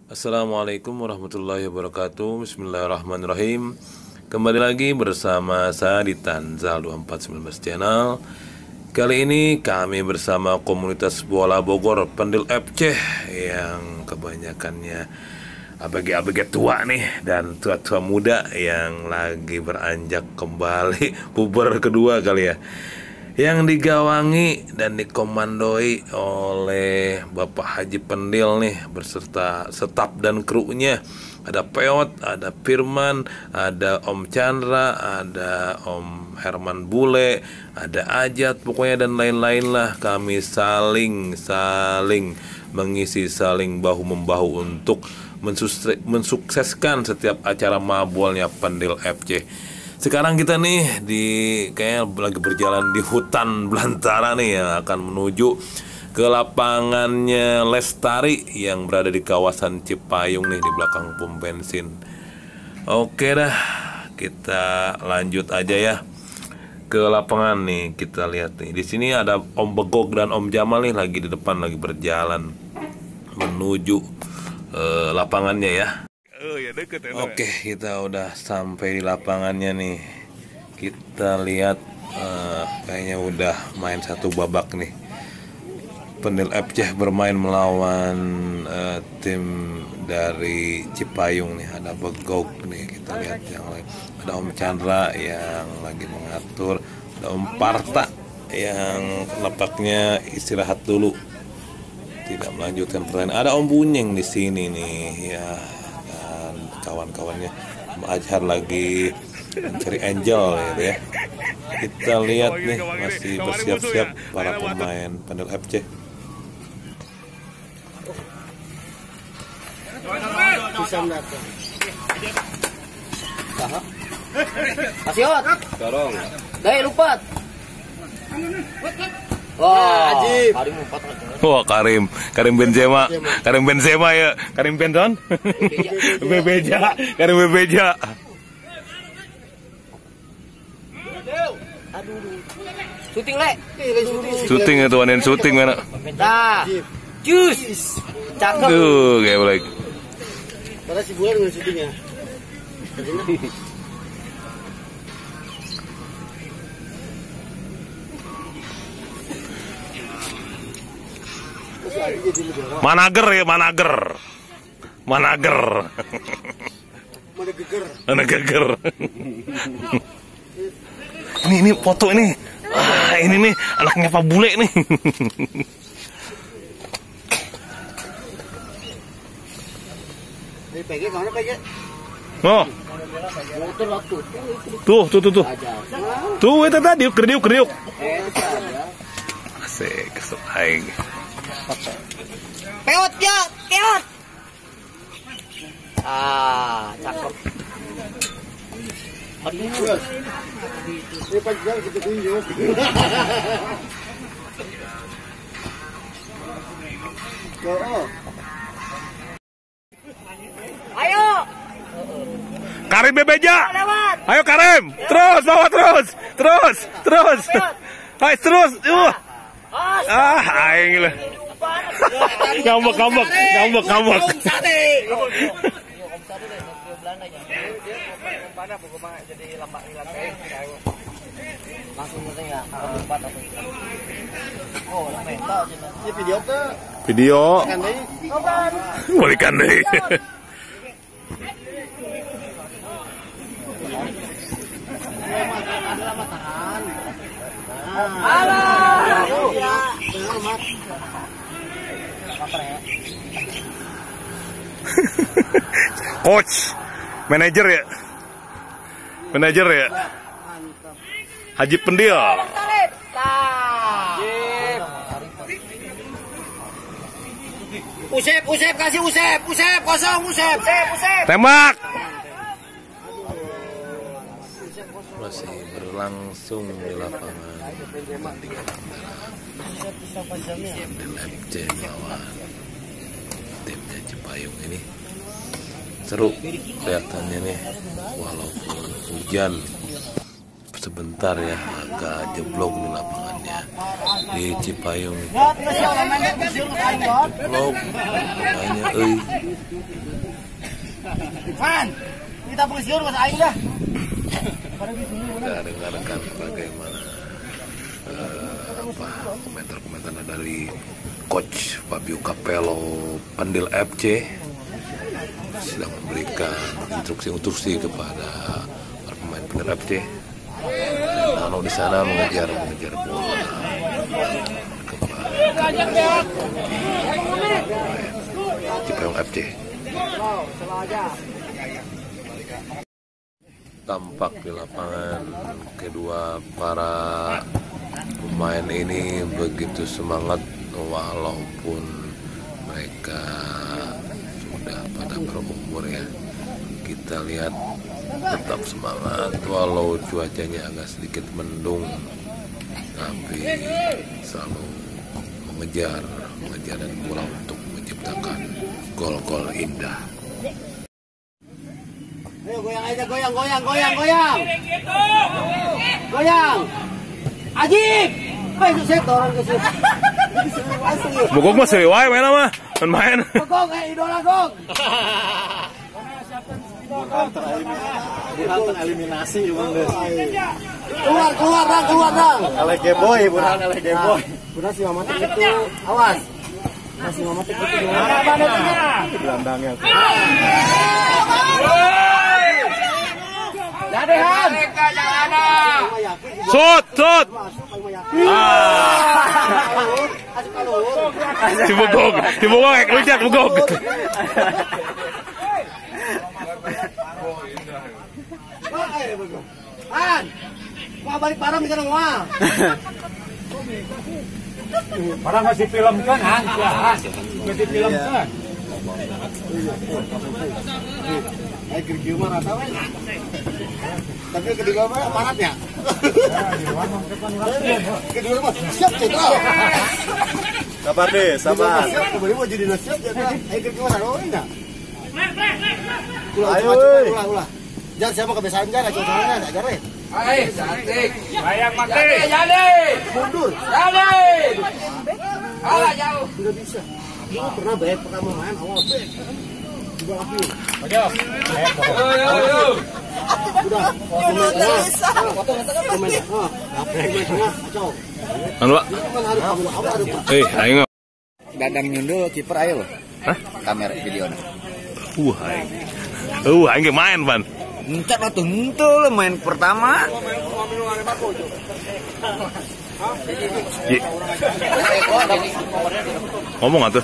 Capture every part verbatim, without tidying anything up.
Assalamualaikum warahmatullahi wabarakatuh. Bismillahirrahmanirrahim. Kembali lagi bersama saya di Tanzal dua empat sembilan Channel. Kali ini kami bersama komunitas bola Bogor Pendil F C yang kebanyakannya A B G-A B G tua nih dan tua-tua muda yang lagi beranjak kembali puber kedua kali ya, yang digawangi dan dikomandoi oleh Bapak Haji Pendil nih beserta staf dan krunya. Ada Peot, ada Firman, ada Om Chandra, ada Om Herman Bule, ada Ajat, pokoknya dan lain-lain lah. Kami saling saling mengisi, saling bahu membahu untuk mensukseskan setiap acara mabolnya Pendil F C. Sekarang kita nih di kayaknya lagi berjalan di hutan belantara nih yang akan menuju ke lapangannya Lestari yang berada di kawasan Cipayung nih di belakang pom bensin. Oke dah, kita lanjut aja ya ke lapangan nih. Kita lihat nih, di sini ada Om Begog dan Om Jamal nih lagi di depan lagi berjalan menuju uh, lapangannya ya. Oh, ya deket, ya, oke, kita udah sampai di lapangannya nih. Kita lihat uh, kayaknya udah main satu babak nih. Pendil F C bermain melawan uh, tim dari Cipayung nih. Ada Begog nih, kita lihat yang lain. Ada Om Chandra yang lagi mengatur. Ada Om Parta yang nampaknya istirahat dulu, tidak melanjutkan pertandingan. Ada Om Bunyeng di sini nih ya. Kawan-kawannya Ajhar lagi mencari Angel gitu ya. Kita lihat nih masih bersiap-siap para pemain Pendil F C. Pasiot. Dorong. Dai lupat. Wah, Karim empat. Wah, Karim, Karim Benzema, Karim Benzema ya, Karim Benzon, Bebeja, Karim Bebeja. Aduh, syuting le, Syuting itu wanin syuting mana? Dah, jus, cakep. Tuh, kayak boleh. Pada si bulan dengan syutingnya. Manager ya, manager, manager, manager. Ini ini foto ini, ah ini nih anaknya Pak Bule nih. Oh, tuh tuh tuh tuh, tuh itu tadi kriuk kriuk. Asik, kesel aing. Peot ya, peot. Ah, cakep. Aduh. Ini panjang kita tunjuk. Ayo. Karim Bebeja. Ayo Karim. Terus bawa terus. Terus, terus. Hai terus. Uh. Ah, aing lah. Ngambek, ngambek, ngambek, ngambek. Video. Balikan deh. Coach, manajer ya, manajer ya, Haji Pendil. Usep, Usep kasih Usep, Usep kosong, Usep, Usep, Usep. Tembak. Masih berlangsung di lapangan F C melawan timnya Cipayung ini. Seru kelihatannya nih walaupun hujan. sebentar ya, agak jeblok di lapangannya di Cipayung. Jeblok, makanya euy. Man, kita pensiun mas aing dah. Kita dengarkan bagaimana uh, apa komentar-komentar dari Coach Fabio Capello Pandil F C sedang memberikan instruksi-instruksi kepada para pemain Pandil F C. Nano di sana mengejar mengejar bola kepada Cipayung F C. Tampak di lapangan kedua para pemain ini begitu semangat walaupun mereka sudah pada berumur ya. Kita lihat tetap semangat walau cuacanya agak sedikit mendung, tapi selalu mengejar mengejar dan bola untuk menciptakan gol-gol indah. Ayo goyang aja, goyang, goyang, goyang, goyang. Goyang. Ajib. Ayo saya dorong ke sini. Bogog mah sewi wae main mah, main. Bogog eh idola gog. Bukan tereliminasi emang deh. Keluar, keluar, dang, keluar, dang. Elek boy, bukan elek boy. Udah si Mamatik itu, awas. Masih Mamatik itu gimana? Gelandangnya. Jadehan. Sut, sut. Si Bogog, si Bogog kayak lucet Bogog. Han, mau balik barang di sana wah. Padahal masih film kan, Han? Masih film kan. Eh kerja mah rata weh. Tapi kedua mah aparat ya. Kedua mah siap cedera. Sabar deh, sabar. Siap kembali mau jadi nasihat ya. Eh kerja mah rata enggak? Ayo, ulah ulah. Jangan siapa kebiasaan jangan aja ajar eh. Ayo, cantik. Bayang mati. Jadi. Mundur. Jadi. Kalah jauh. Tidak bisa. Lu pernah baik pertama main awal baik. Juga lagi. Ayo. Ayo, ayo. Udah. Komen tengah. Potong tengah. Komen tengah. Komen tengah. Kacau. Anu, Pak. Kan harus kamu awal ada. Eh, aing. Dadang nyundul kiper ayo. Hah? Kamera video. Uh, aing. Uh, aing main, Pan. Encat atuh entul main pertama. Ye. Ngomong atuh.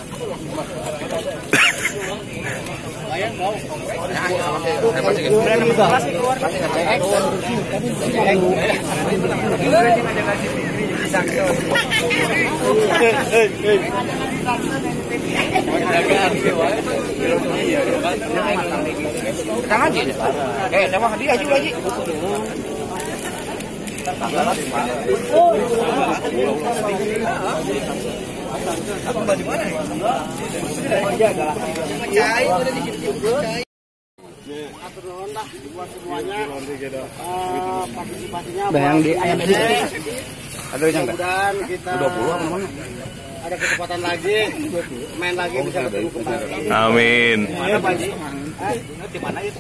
Tangan aja. Eh, sama hadiah juga lagi. Atur nuhun dah buat semuanya. Eh, partisipasinya Bayang di ayam ini. Aduh yang Mudah-mudahan kita ada kesempatan lagi main lagi bisa ketemu kembali. Amin. Mana Pak Haji? Di mana itu?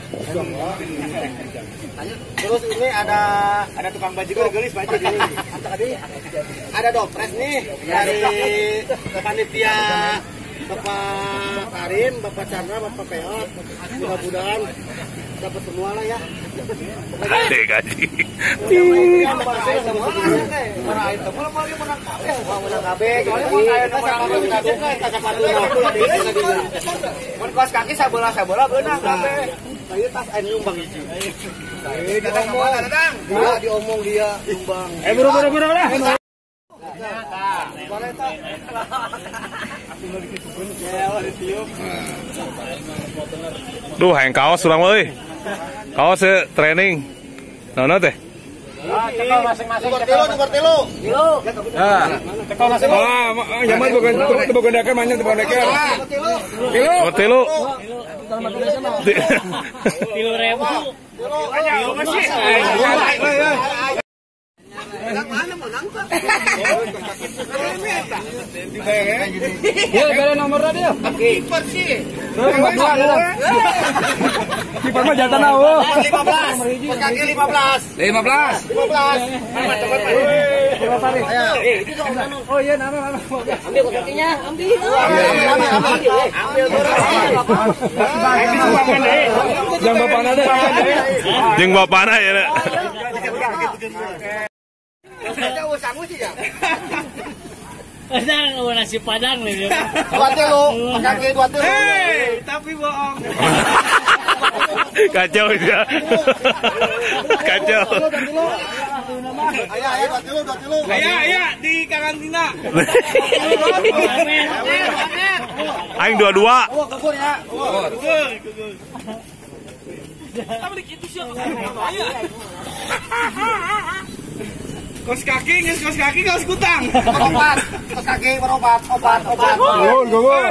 Terus ini ada ada tukang baju gelis Pak Haji. Tadi ada dopres nih dari panitia Bapak Karim, Bapak Chandra, Bapak Peot. Mudah-mudahan dapat semua lah ya. Ade gaji. Kos kaki sabola sabola beunang kabeh. Saya tas air nyumbang hiji. Diomong, datang. Dia diomong dia nyumbang. Eh, buru-buru lah. Duh, hayang kaos urang euy. Kaos training. Naon teh? Cekal masing-masing. Telo, nomor telo. Nah, cekal masing-masing. Ah, zaman bukan bukan dakan mana bukan dakan. Telo. Oh, telu. Kilo ribu. Kilo masih. Ya, beda nomornya dia. Kiper sih. Kiper mah jantan awo. lima belas. Kos kaki lima belas. lima belas. lima belas. Oh iya, nama nama. Ambil kos kakinya, ambil. Ambil, ambil. Yang bapakna deh. Jeung bapana ya. Jauh sanggup sih ya. Padang, nasi padang nih. Dua telu, kaki dua telu. Tapi bohong. Kacau dia. Kacau. Ayo, ayo, dua telu, dua telu. Aya, aya di karantina. Aing dua-dua. Oh, gugur ya. Gugur, gugur. Tapi dikitu sih. Kos kaki, nges kos kaki, kos kutang. Berobat, kos kaki berobat, obat, obat. Gugur, gugur.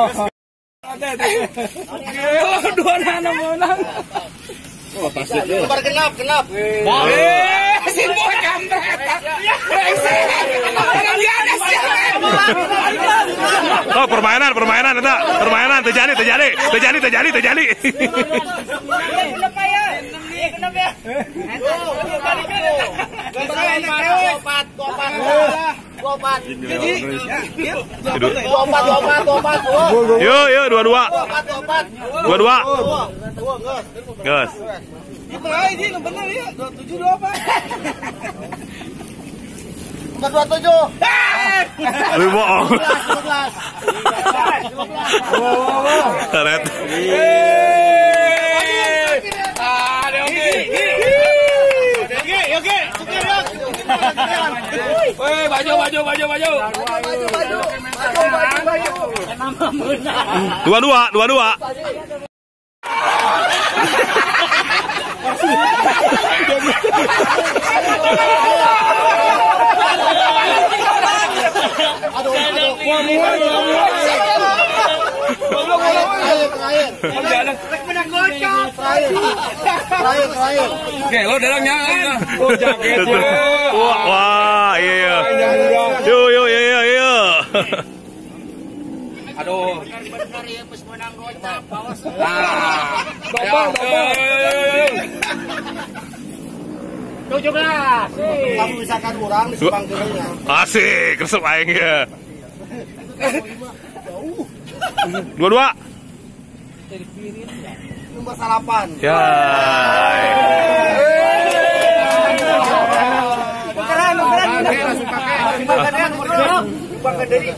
Dua anak menang. Lebar genap, genap. Eh, si boy kampret. Oh, permainan, permainan eta. Permainan terjadi, terjadi, terjadi, terjadi, terjadi. Obat, obat, obat. Obat, obat, obat. Yo, yo, dua-dua. Obat, obat. Dua-dua. Gus. Gus. Gimana ini benar ya? dua tujuh dua apa? Nomor dua tujuh. Lu bohong. dua belas. Karet. Ada oke. Oke, oke. Woi, baju, baju, baju, baju. Dua-dua, dua-dua. Oke, lo darahnya. Oh, jaketnya. Wah, wah, iya, iya. Yo, yo, iya, iya, iya. Aduh. tujuh belas. Kamu misalkan orang di Subang Gerenya. Asik, resep aing ya. Dua-dua. Nomor salapan. Ya. Bukan, bukan. Bukan dari.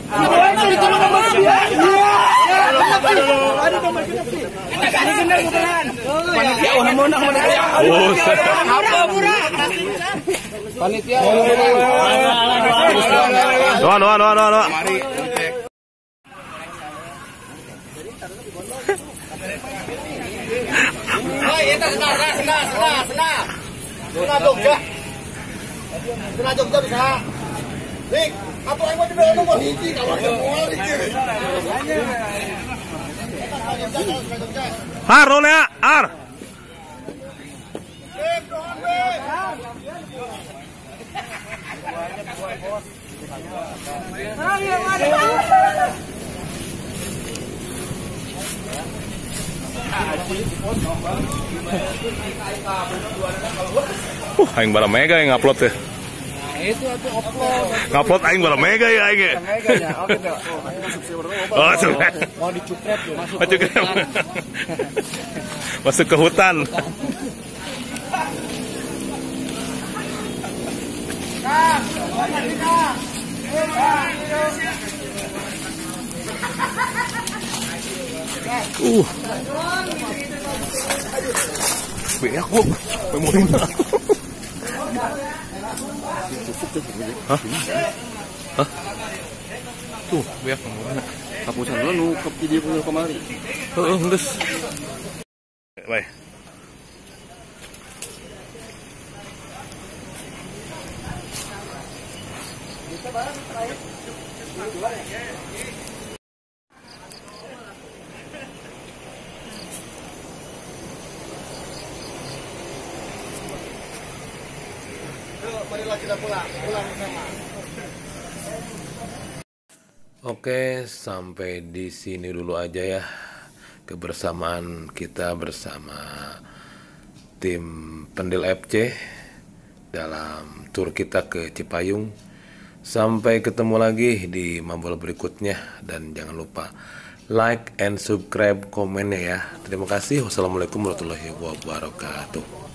Oh, Panitia. doa, doa, doa, doa, doa. Oh, itu senang, senang, senang, senang. Senang Jogja. Senang Jogja bisa. Dik, apa yang mau dibilang nomor hiji kalau semua hiji. Har, roll ya, Ar. Uh, aing bara mega yang ngupload teh. Itu aku upload. Ngupload aing bara mega ya aing. Meganya. Oke, Bel. Oh, sudah. Mau dicukret tuh, masuk. Masuk ke Masuk ke hutan. Uh. Beak kok. Pemulina. Hah? Hah? Tuh, beak pemulina. Kapusan lu nu ke video punya kemari. Heeh, geus. Baik. marilah kita pulang, pulang bersama. Oke, sampai di sini dulu aja ya kebersamaan kita bersama tim Pendil F C dalam tur kita ke Cipayung. Sampai ketemu lagi di Mambol berikutnya, dan jangan lupa like and subscribe, komennya ya. Terima kasih. Wassalamualaikum warahmatullahi wabarakatuh.